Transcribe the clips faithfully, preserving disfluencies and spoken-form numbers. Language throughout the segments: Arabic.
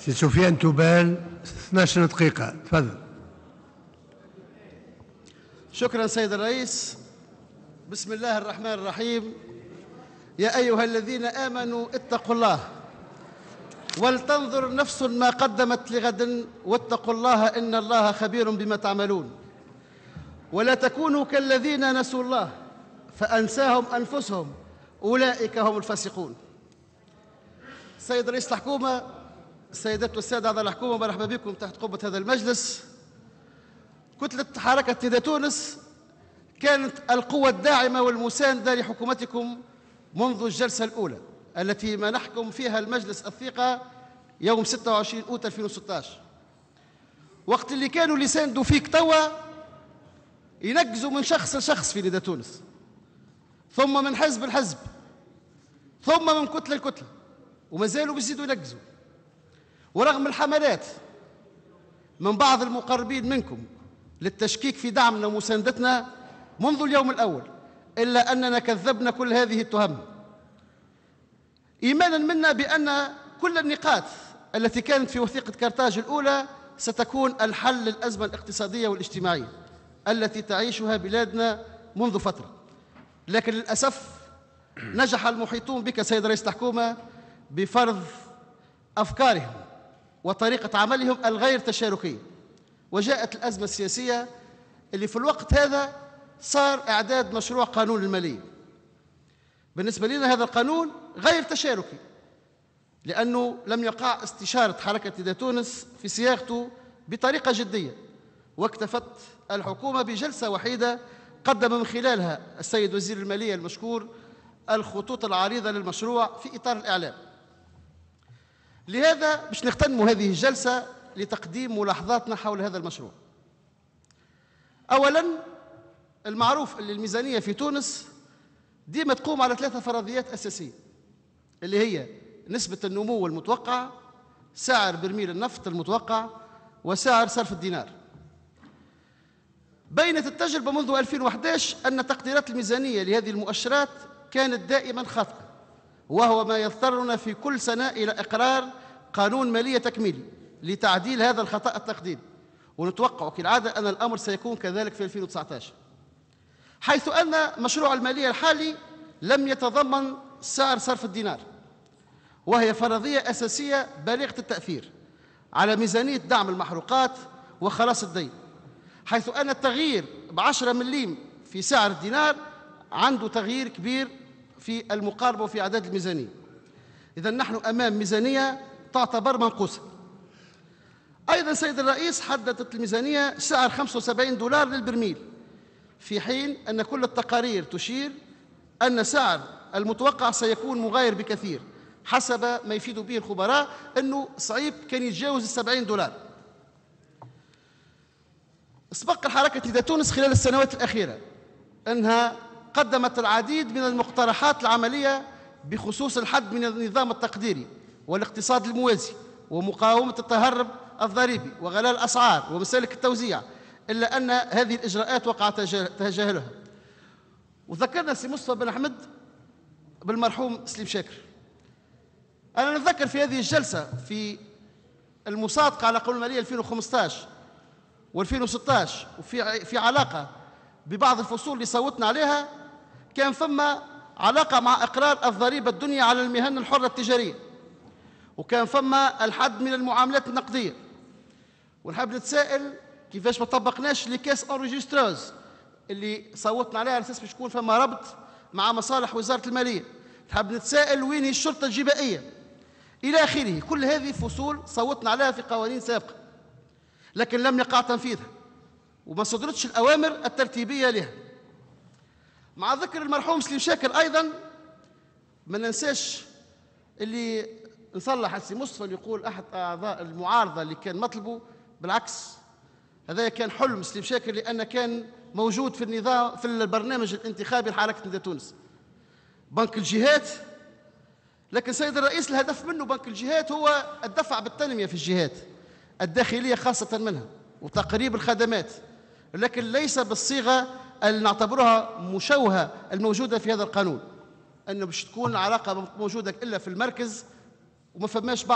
سي سفيان توبال اثنعش دقيقة، تفضل. شكرا سيد الرئيس. بسم الله الرحمن الرحيم. يا أيها الذين آمنوا اتقوا الله ولتنظر نفس ما قدمت لغد واتقوا الله إن الله خبير بما تعملون ولا تكونوا كالذين نسوا الله فأنساهم أنفسهم أولئك هم الفاسقون. سيد رئيس الحكومة، السيدات والسادة أعضاء الحكومة، مرحبا بكم تحت قبة هذا المجلس. كتلة حركة ندى تونس كانت القوة الداعمة والمساندة لحكومتكم منذ الجلسة الأولى التي منحكم فيها المجلس الثقة يوم ستة وعشرين أوت ألفين وستة عشر، وقت اللي كانوا اللي ساندوا فيك توا ينقزوا من شخص لشخص في ندى تونس، ثم من حزب لحزب، ثم من كتلة لكتلة، وما زالوا بيزيدوا ينقزوا. ورغم الحملات من بعض المقربين منكم للتشكيك في دعمنا ومساندتنا منذ اليوم الأول، إلا أننا كذبنا كل هذه التهم، إيمانا منا بأن كل النقاط التي كانت في وثيقة كارتاج الأولى ستكون الحل للأزمة الاقتصادية والاجتماعية التي تعيشها بلادنا منذ فترة. لكن للأسف نجح المحيطون بك سيد رئيس الحكومة بفرض أفكارهم وطريقة عملهم الغير تشاركية، وجاءت الأزمة السياسية اللي في الوقت هذا صار إعداد مشروع قانون المالية. بالنسبة لنا هذا القانون غير تشاركي لأنه لم يقع استشارة حركة ندى تونس في صياغته بطريقة جدية، واكتفت الحكومة بجلسة وحيدة قدم من خلالها السيد وزير المالية المشكور الخطوط العريضة للمشروع في إطار الإعلام. لهذا باش نختتم هذه الجلسة لتقديم ملاحظاتنا حول هذا المشروع. أولاً، المعروف أن الميزانية في تونس ديما تقوم على ثلاثة فرضيات أساسية اللي هي نسبة النمو المتوقع، سعر برميل النفط المتوقع، وسعر صرف الدينار. بينت التجربة منذ ألفين وأحد عشر أن تقديرات الميزانية لهذه المؤشرات كانت دائما خاطئة، وهو ما يضطرنا في كل سنة إلى إقرار قانون مالية تكميلي لتعديل هذا الخطأ التقديري، ونتوقع كالعادة أن الأمر سيكون كذلك في ألفين وتسعة عشر، حيث أن مشروع المالية الحالي لم يتضمن سعر صرف الدينار، وهي فرضية أساسية بالغة التأثير على ميزانية دعم المحروقات وخلاص الدين، حيث أن التغيير بعشرة مليم في سعر الدينار عنده تغيير كبير في المقاربة وفي أعداد الميزانية. إذن نحن أمام ميزانية تعتبر منقوصة. أيضا سيد الرئيس حددت الميزانية سعر خمسة وسبعين دولار للبرميل، في حين أن كل التقارير تشير أن سعر المتوقع سيكون مغاير بكثير حسب ما يفيد به الخبراء، أنه صعيب كان يتجاوز السبعين دولار. سبق الحركة ندى تونس خلال السنوات الأخيرة أنها قدمت العديد من المقترحات العملية بخصوص الحد من النظام التقديري والاقتصاد الموازي ومقاومة التهرب الضريبي وغلاء الأسعار ومسالك التوزيع، إلا أن هذه الإجراءات وقع تجاهلها. وذكرنا سي مصطفى بن أحمد بالمرحوم سليم شاكر. أنا نتذكر في هذه الجلسة في المصادقة على قانون المالية ألفين وخمسة عشر وألفين وستة عشر، وفي في علاقة ببعض الفصول اللي صوتنا عليها، كان ثم علاقة مع إقرار الضريبة الدنيا على المهن الحرة التجارية، وكان ثم الحد من المعاملات النقدية. ونحب نتساءل كيفاش ما طبقناش لكاس اوريجستراز اللي صوتنا عليها على اساس باش يكون فما ربط مع مصالح وزارة المالية. نحب نتساءل وين هي الشرطة الجبائية إلى آخره. كل هذه فصول صوتنا عليها في قوانين سابقة، لكن لم يقع تنفيذها وما صدرتش الأوامر الترتيبية لها. مع ذكر المرحوم سليم شاكر أيضا ما ننساش اللي نصلح السي مصطفى اللي يقول أحد أعضاء المعارضة اللي كان مطلبه، بالعكس هذا كان حلم سليم شاكر لأن كان موجود في النظام في البرنامج الانتخابي لحركة ندى تونس بنك الجهات. لكن سيد الرئيس الهدف منه بنك الجهات هو الدفع بالتنمية في الجهات الداخلية خاصة منها وتقريب الخدمات، لكن ليس بالصيغة اللي نعتبرها مشوهة الموجودة في هذا القانون، أنه باش تكون العلاقة موجودة إلا في المركز وما فماش بعض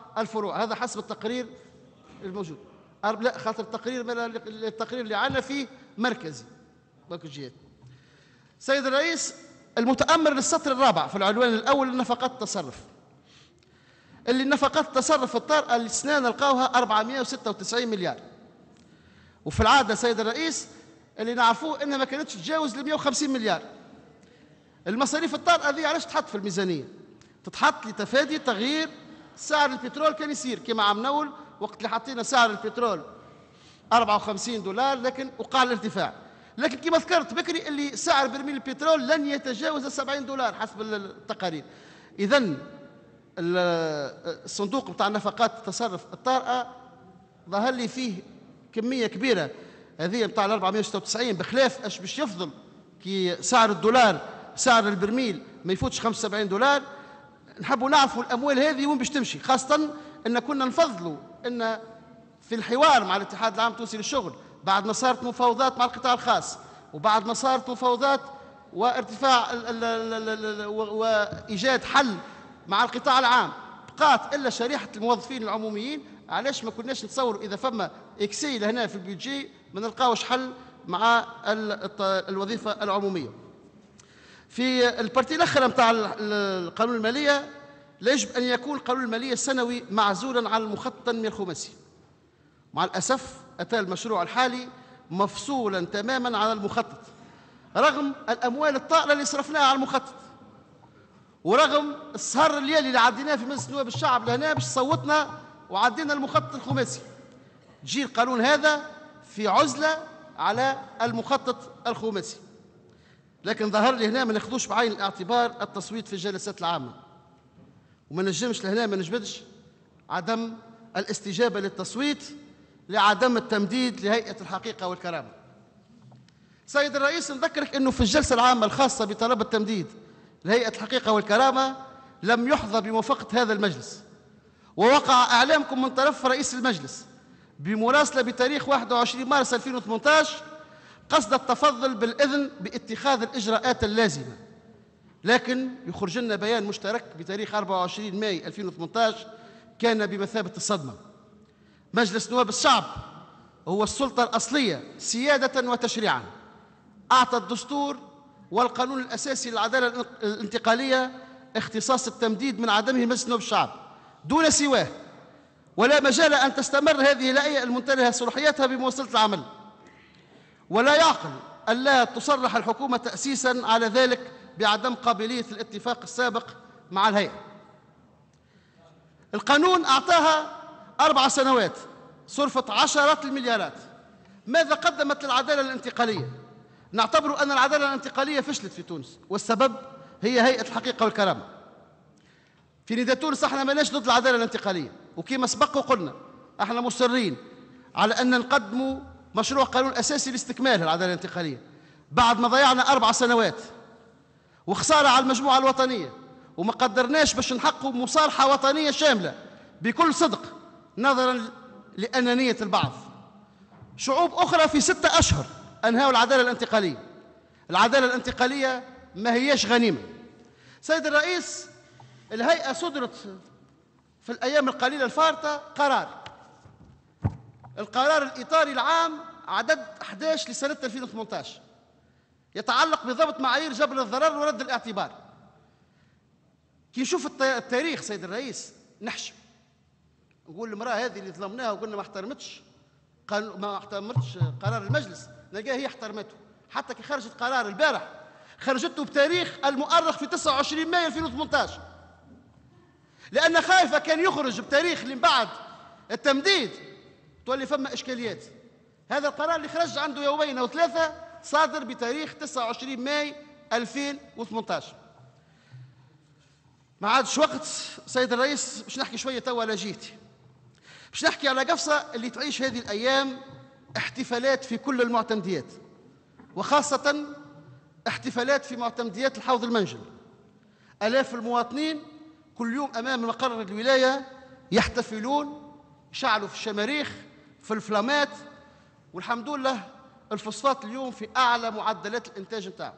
الفروع. هذا حسب التقرير الموجود. لا، خاطر التقرير التقرير اللي عندنا فيه مركزي مركز جهات. سيد الرئيس، المتأمر للسطر الرابع في العنوان الأول نفقات التصرف، اللي نفقات التصرف الطارئة السنة نلقاوها أربعمائة وستة وتسعين مليار، وفي العادة سيد الرئيس اللي نعرفوه انها ما كانتش تتجاوز ل مائة وخمسين مليار. المصاريف الطارئة هذه علاش تحط في الميزانية؟ تتحط لتفادي تغيير سعر البترول. كان يصير كما عم نول وقت اللي حطينا سعر البترول أربعة وخمسين دولار لكن وقع الارتفاع، لكن كما ذكرت بكري اللي سعر برميل البترول لن يتجاوز سبعين دولار حسب التقارير. إذن الصندوق بتاع نفقات التصرف الطارئة ظهر لي فيه كمية كبيرة هذه بتاع ال أربعمائة وستة وتسعين، بخلاف اش باش يفضل كي سعر الدولار سعر البرميل ما يفوتش خمسة وسبعين دولار. نحبوا نعرفوا الأموال هذه وين باش تمشي، خاصة أن كنا نفضلوا أن في الحوار مع الاتحاد العام التونسي للشغل بعد ما صارت مفاوضات مع القطاع الخاص وبعد ما صارت مفاوضات وارتفاع ال ال ال وإيجاد حل مع القطاع العام، بقات إلا شريحة الموظفين العموميين. علاش ما كناش نتصوروا إذا فما إكسي لهنا في البيدجي ما نلقاوش حل مع الوظيفة العمومية. في البارتي الأخرى نتاع القانون المالية لا يجب أن يكون القانون المالية السنوي معزولا عن المخطط التنمية الخماسي. مع الأسف أتى المشروع الحالي مفصولا تماما عن المخطط، رغم الأموال الطائلة اللي صرفناها على المخطط، ورغم السهر الليالي اللي عديناه في مجلس نواب الشعب لهنا باش صوتنا وعدينا المخطط الخماسي. تجي القانون هذا في عزلة على المخطط الخماسي، لكن ظهر لي هنا ما ناخذوش بعين الاعتبار التصويت في الجلسات العامة، وما نجمش لهنا ما نجبدش عدم الاستجابة للتصويت لعدم التمديد لهيئة الحقيقة والكرامة. سيد الرئيس، نذكرك أنه في الجلسة العامة الخاصة بطلب التمديد لهيئة الحقيقة والكرامة لم يحظى بموافقة هذا المجلس، ووقع إعلامكم من طرف رئيس المجلس بمراسلة بتاريخ واحد وعشرين مارس ألفين وثمانية عشر قصد التفضل بالإذن باتخاذ الإجراءات اللازمة، لكن يخرج لنا بيان مشترك بتاريخ أربعة وعشرين ماي ألفين وثمانية عشر كان بمثابة الصدمة. مجلس نواب الشعب هو السلطة الأصلية سيادة وتشريعا، أعطى الدستور والقانون الأساسي للعدالة الانتقالية اختصاص التمديد من عدمه مجلس نواب الشعب دون سواه، ولا مجال أن تستمر هذه الهيئة المنتهية صلاحيتها بمواصلة العمل، ولا يعقل ألا تصرح الحكومة تأسيسا على ذلك بعدم قابلية الاتفاق السابق مع الهيئة. القانون أعطاها أربع سنوات، صرفت عشرات المليارات. ماذا قدمت للعدالة الانتقالية؟ نعتبر أن العدالة الانتقالية فشلت في تونس، والسبب هي هيئة الحقيقة والكرامة. في نداء تونس احنا ماناش ضد العدالة الانتقالية، وكما سبق وقلنا احنا مصرين على أن نقدموا مشروع قانون أساسي لاستكمال العدالة الانتقالية بعد ما ضيعنا أربع سنوات وخسارة على المجموعة الوطنية، وما قدرناش باش نحققوا مصالحة وطنية شاملة بكل صدق نظرا لأنانية البعض. شعوب أخرى في ستة أشهر أنهوا العدالة الانتقالية. العدالة الانتقالية ما هياش غنيمة. سيد الرئيس، الهيئة صدرت في الأيام القليلة الفارطة قرار، القرار الإطاري العام عدد أحد عشر لسنة ألفين وثمانية عشر يتعلق بضبط معايير جبر الضرر ورد الاعتبار. كي نشوف التاريخ سيد الرئيس نحشم، نقول المرأة هذه اللي ظلمناها وقلنا ما احترمتش ما احترمتش قرار المجلس، نلقاها هي احترمته. حتى كي خرجت قرار البارح خرجته بتاريخ المؤرخ في تسعة وعشرين ماي ألفين وثمانية عشر، لأن خايفة كان يخرج بتاريخ اللي بعد التمديد تولي فما إشكاليات. هذا القرار اللي خرج عنده يومين أو ثلاثة صادر بتاريخ تسعة وعشرين ماي ألفين وثمانية عشر. ما عادش وقت سيد الرئيس باش نحكي شوية توا على جهتي، باش نحكي على قفصة اللي تعيش هذه الأيام احتفالات في كل المعتمديات، وخاصة احتفالات في معتمديات الحوض المنجل. آلاف المواطنين كل يوم أمام مقر الولاية يحتفلون، يشعلوا في الشماريخ في الفلامات، والحمد لله الفوسفات اليوم في أعلى معدلات الإنتاج نتاعه.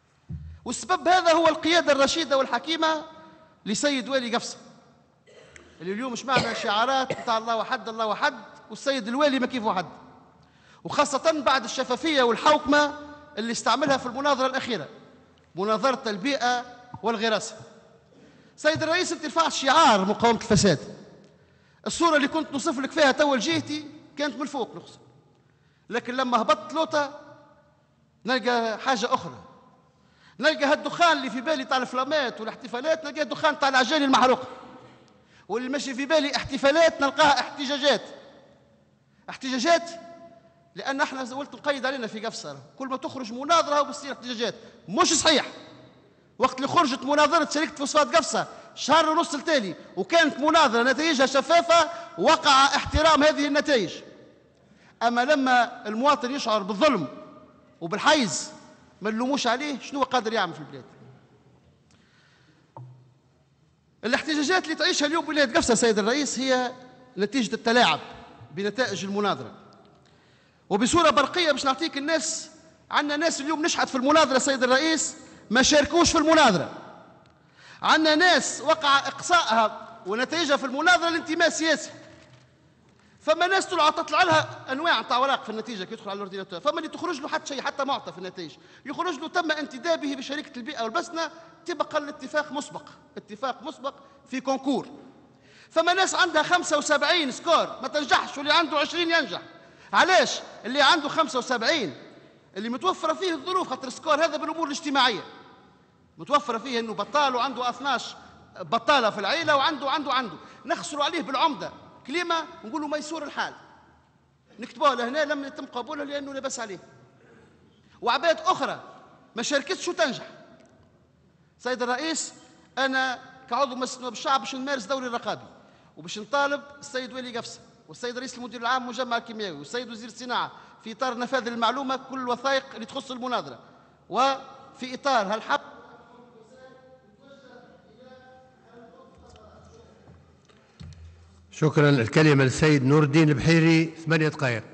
والسبب هذا هو القيادة الرشيدة والحكيمة لسيد والي قفصة، اللي اليوم سمعنا شعارات بتاع الله وحد الله وحد والسيد الوالي ما كيف وحد، وخاصة بعد الشفافية والحوكمة اللي استعملها في المناظرة الأخيرة، مناظرة البيئة والغراسة. سيد الرئيس، انت رفعت شعار مقاومة الفساد. الصورة اللي كنت نوصف لك فيها توا لجهتي كانت من فوق نقصد، لكن لما هبطت لوطة نلقى حاجة أخرى، نلقى هالدخان اللي في بالي تاع الفلامات والاحتفالات نلقى الدخان تاع العجالي المحروقة، واللي ماشي في بالي احتفالات نلقاها احتجاجات. احتجاجات لأن احنا قلت نقيد علينا في قفصة، كل ما تخرج مناظرة وبتصير احتجاجات. مش صحيح. وقت اللي خرجت مناظرة شركة فوسفات قفصة شهر ونص التالي وكانت مناظرة نتائجها شفافة وقع احترام هذه النتائج. أما لما المواطن يشعر بالظلم وبالحيز ما نلوموش عليه، شنو قادر يعمل في البلاد؟ الاحتجاجات اللي تعيشها اليوم ولاية قفصة سيد الرئيس هي نتيجة التلاعب بنتائج المناظرة. وبصورة برقية باش نعطيك الناس، عندنا ناس اليوم نشحت في المناظرة سيد الرئيس ما شاركوش في المناظرة. عندنا ناس وقع إقصائها ونتائجها في المناظرة الانتماء السياسي. فما ناس طلع تطلع لها انواع تاع اوراق في النتيجه كي يدخل على الاورديناتور، فما اللي تخرج له حتى شيء حتى معطى في النتائج، يخرج له تم انتدابه بشركه البيئه والبسنه طبقا لاتفاق مسبق، اتفاق مسبق في كونكور. فما ناس عندها خمسة وسبعين سكور ما تنجحش واللي عنده عشرين ينجح. علاش؟ اللي عنده خمسة وسبعين اللي متوفره فيه الظروف، خاطر السكور هذا بالامور الاجتماعيه متوفره فيه انه بطال وعنده اثناش بطاله في العيله وعنده عنده عنده نخسروا عليه بالعمده كلمة ونقولوا ميسور الحال، نكتبوها لهنا لم يتم قبولها لأنه لبس عليه. وعباد أخرى ما شاركتش وتنجح. سيد الرئيس، أنا كعضو مجلس النواب الشعب باش نمارس دوري الرقابي وباش نطالب السيد والي قفصة والسيد رئيس المدير العام مجمع الكيميائي والسيد وزير الصناعة في إطار نفاذ المعلومة كل الوثائق اللي تخص المناظرة، وفي إطار هالحق شكرا. الكلمة للسيد نور الدين البحيري ثمانية دقائق.